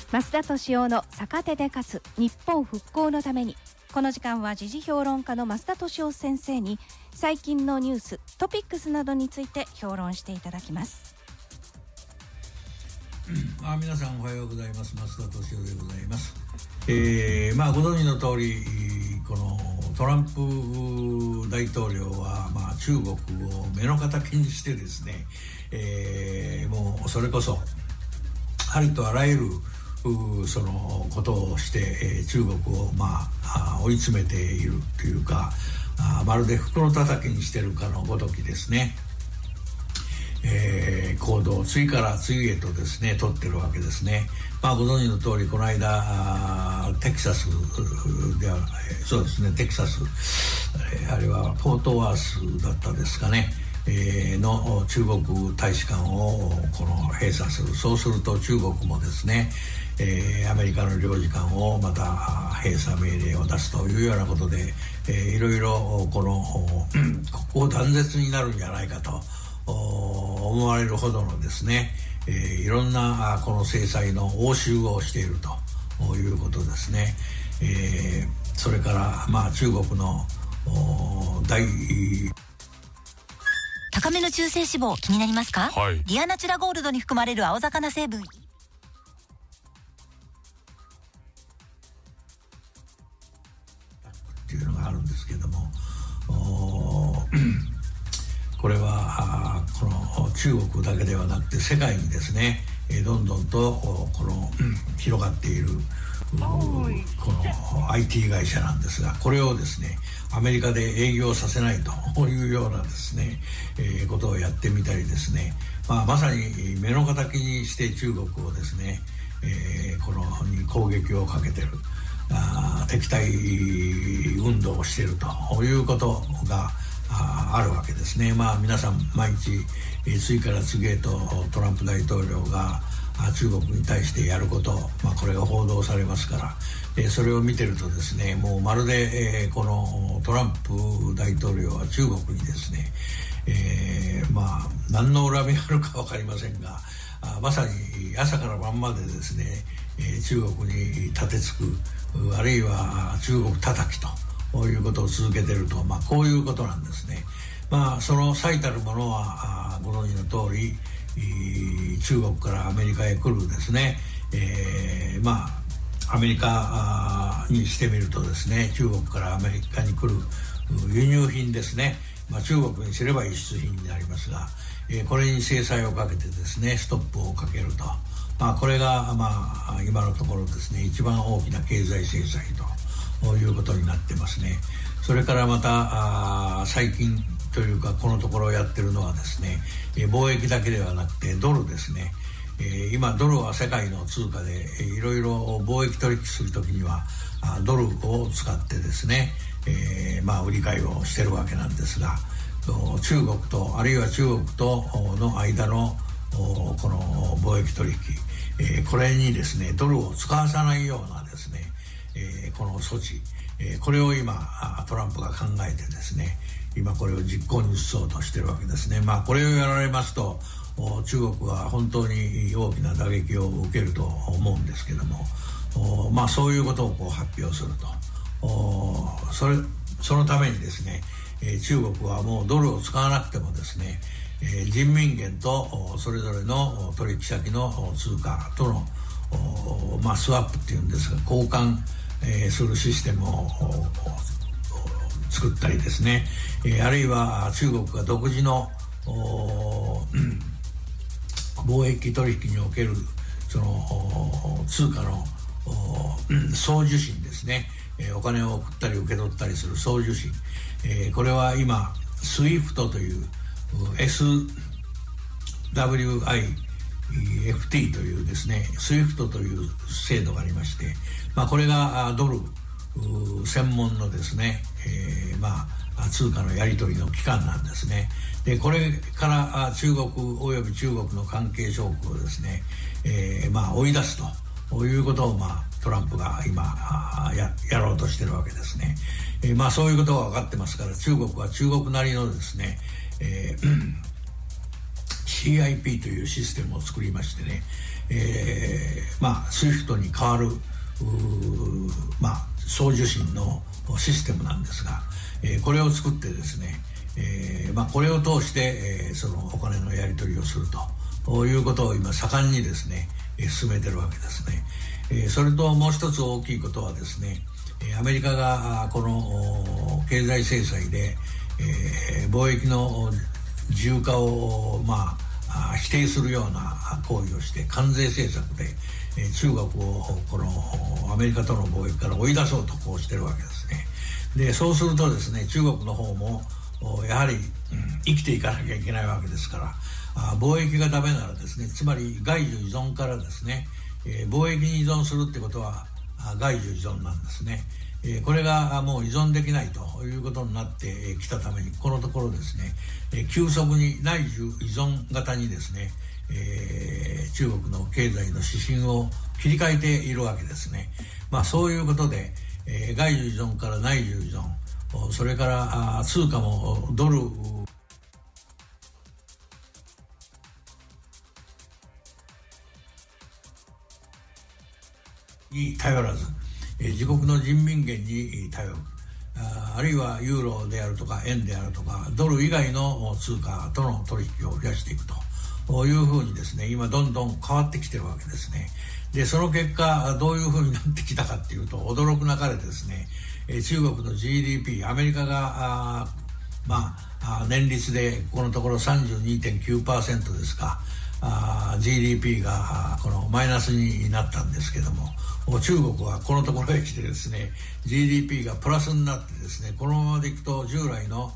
増田俊雄の逆手で勝つ日本復興のために。この時間は時事評論家の増田俊雄先生に最近のニューストピックスなどについて評論していただきます。 皆さんおはようございます。増田俊雄でございます。ご存知の通りこのトランプ大統領は、中国を目の敵にしてですね、もうそれこそありとあらゆるそのことをして、中国を追い詰めているというか、まるで袋叩きにしてるかのごときですね、行動を次から次へとですね取ってるわけですね。ご存知の通りこの間テキサスでは、そうですね、テキサス、あれはフォートワースだったですかね、の中国大使館をこの閉鎖する。そうすると中国もですね、アメリカの領事館をまた閉鎖命令を出すというようなことで、いろいろこの国交断絶になるんじゃないかと思われるほどのですね、いろんなこの制裁の応酬をしているということですね。それから中国の高めの中性脂肪気になりますか？ はい。 ディアナチュラゴールドに含まれる青魚成分っていうのがあるんですけれども、これはこの中国だけではなくて世界にですね、どんどんとこの広がっているこの IT 会社なんですが、これをですねアメリカで営業させないというようなですね、ことをやってみたりですね、まさに目の敵にして中国をですね、このに攻撃をかけてる、敵対運動をしているということがあるわけですね。皆さん毎日次から次へとトランプ大統領が中国に対してやること、これが報道されますから、それを見てるとですね、もうまるで、このトランプ大統領は中国にですね、何の恨みがあるか分かりませんが、まさに朝から晩までですね、中国に立てつく、あるいは中国叩きということを続けていると、こういうことなんですね。その最たるものはご存知の通り、中国からアメリカへ来るですね、アメリカにしてみるとですね、中国からアメリカに来る輸入品ですね、中国にすれば輸出品になりますが、これに制裁をかけてですねストップをかけると、これが今のところですね一番大きな経済制裁ということになってますね。それからまた最近というかこのところやってるのはですね、貿易だけではなくてドルですね。今ドルは世界の通貨でいろいろ貿易取引するときにはドルを使ってですね、売り買いをしてるわけなんですが、中国とあるいは中国との間のこの貿易取引、これにですねドルを使わさないようなですね、この措置、これを今トランプが考えてですね今これを実行に移そうとしてるわけですね。これをやられますと中国は本当に大きな打撃を受けると思うんですけども、そういうことを発表すると、そのためにですね、中国はもうドルを使わなくてもですね、人民元とそれぞれの取引先の通貨とのスワップっていうんですが交換するシステムを作ったりですね、あるいは中国が独自の貿易取引におけるその通貨の送受信ですね、お金を送ったり受け取ったりする送受信、これは今 SWIFT という SWIFT というですね SWIFT という制度がありまして、これがドル専門のですね、通貨のやり取りの機関なんですね。でこれから中国および中国の関係諸国をですね、追い出すということをトランプが今やろうとしてるわけですね。そういうことが分かってますから中国は中国なりのですね、CIP というシステムを作りましてね、 SWIFT に代わる送受信のシステムなんですが、これを作ってですね、これを通して、そのお金のやり取りをするということを今盛んにですね、進めてるわけですね。それともう一つ大きいことはですね、アメリカがこの経済制裁で、貿易の自由化を否定するような行為をして関税政策で、中国をこのアメリカとの貿易から追い出そうとこうしてるわけですね。でそうするとですね、中国の方もやはり、生きていかなきゃいけないわけですから、貿易がダメならですね、つまり外需依存からですね、貿易に依存するってことは外需依存なんですね。これがもう依存できないということになってきたために、このところですね、急速に内需依存型にですね、中国の経済の指針を切り替えているわけですね。そういうことで、外需依存から内需依存、それから通貨もドルに頼らず、自国の人民元に頼る、あるいはユーロであるとか円であるとかドル以外の通貨との取引を増やしていくというふうにですね、今どんどん変わってきてるわけですね。でその結果どういうふうになってきたかっていうと、驚くなかれですね、中国の GDP、 アメリカが年率でこのところ 32.9% ですか、GDP がこのマイナスになったんですけども、中国はこのところへ来てですね GDP がプラスになってですね、このままでいくと従来の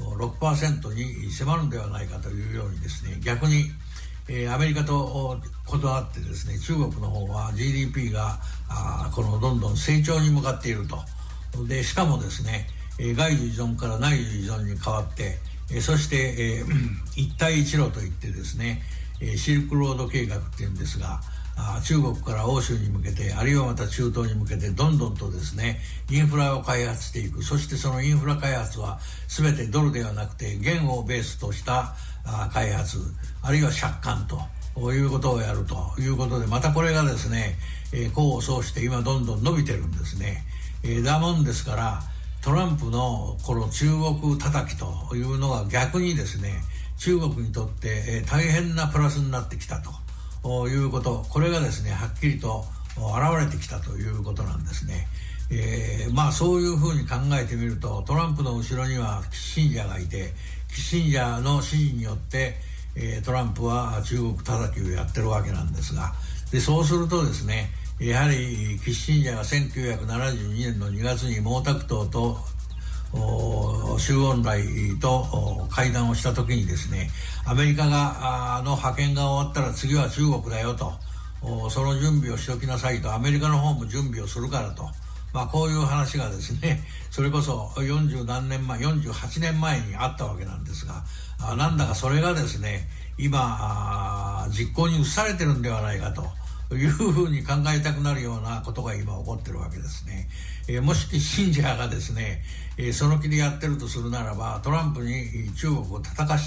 6% に迫るんではないかというようにですね、逆にアメリカと異なってですね、中国の方は GDP がこのどんどん成長に向かっていると。でしかもですね、外需依存から内需依存に変わって、そして、一帯一路といってですね、シルクロード計画っていうんですが、中国から欧州に向けて、あるいはまた中東に向けてどんどんとですねインフラを開発していく。そしてそのインフラ開発は全てドルではなくて元をベースとした開発、あるいは借款ということをやるということで、またこれがですね功を奏して今どんどん伸びてるんですね。だもんですからトランプのこの中国叩きというのは逆にですね、中国にとって大変なプラスになってきたということ、これがですねはっきりと現れてきたということなんですね。そういうふうに考えてみると、トランプの後ろにはキッシンジャーがいて、キッシンジャーの指示によってトランプは中国叩きをやってるわけなんですが、でそうするとですね、やはりキッシンジャーが1972年の2月に毛沢東と周恩来と会談をした時にですね、アメリカがの派遣が終わったら次は中国だよと、その準備をしておきなさいと、アメリカの方も準備をするからと、こういう話がですね、それこそ40何年前、48年前にあったわけなんですが、なんだかそれがですね今実行に移されてるんではないかというふうに考えたくなるようなことが今起こってるわけですね。もしキッシンジャーがですね、その気でやってるとするならば、トランプに中国を叩かして、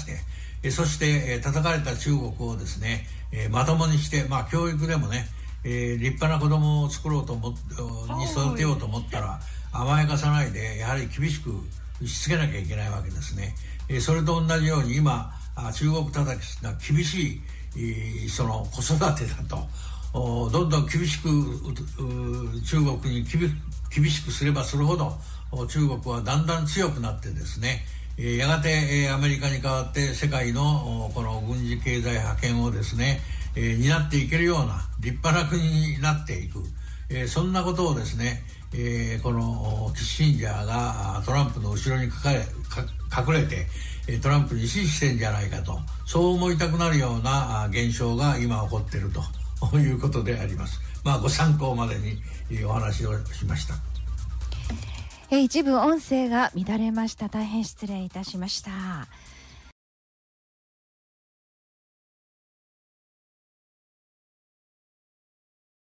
そして叩かれた中国をですね、まともにして、教育でもね、立派な子供を作ろうとに育てようと思ったら甘やかさないで、やはり厳しくしつけなきゃいけないわけですね。それと同じように今中国叩きが厳しいその子育てだと、どんどん厳しく中国に厳しくすればするほど中国はだんだん強くなってですね、やがてアメリカに代わって世界のこの軍事経済覇権をですね担っていけるような立派な国になっていく、そんなことをですねこのキッシンジャーがトランプの後ろに隠れてトランプに支持してんじゃないかと、そう思いたくなるような現象が今起こっているということであります。ご参考までにお話をしました。 一部音声が乱れました。大変失礼いたしました。